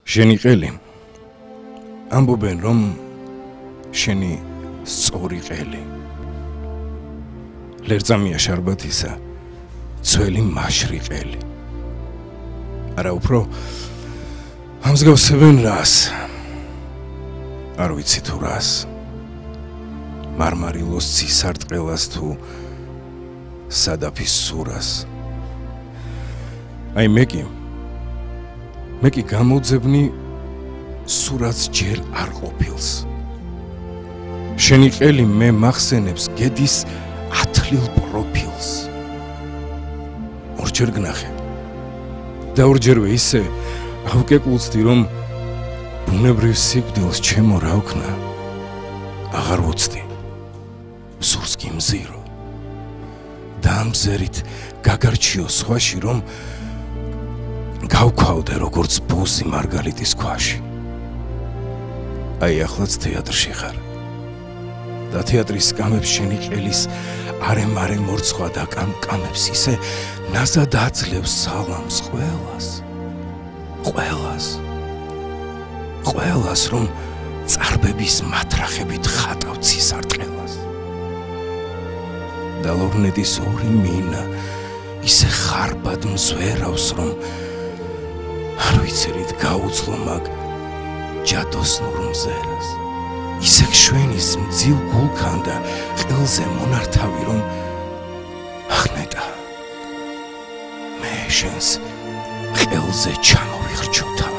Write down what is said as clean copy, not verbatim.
შენი ყელი ამბობენ რომ შენი სწორი ყელი ლერწამია შარბათისა ძველი მაშრი ყელი არა უფრო ამსგავსებენ რას არ ვიცი თუ რას მარმარილოს ცისარტყელას თუ სადაფის სურას აი მე კი გამოძებნი სურათს ჯერ არ ყოფილს შენი ყელი მე მახსენებს გედის ათლილ პროფილს ორჯერ გნახე და ორჯერვე ისე ავკეკლუცდი რომ ბუნებრივ სიკვდილს ჩემო რა ვქნა აღარ ვუცდი სურს გიმზირო და ამ ზერით გაგარჩიო სხვაში რომ გავქვავდე როგორც ბუზი მარგალიტის ქვაში აი ახლაც თეატრში ხარ და თეატრის კამებს შენი ყელის არემ მორცვა და კამკამებს ისე ნაზად აძლევს სალამს ყველას რომ წარბების მათრახებით ხატავ ცისარტყელას და ლორნედის ორი მინა ისე ხარბად მზვერავს რომ არ ვიცერით გაუძლო მაგ ჯადოსნურ მზერას ისე შვენის მძილ გულქან და ყელზე მონართავი რომ ახნეტა მე შენს ყელზე ჩამოვიხრჩო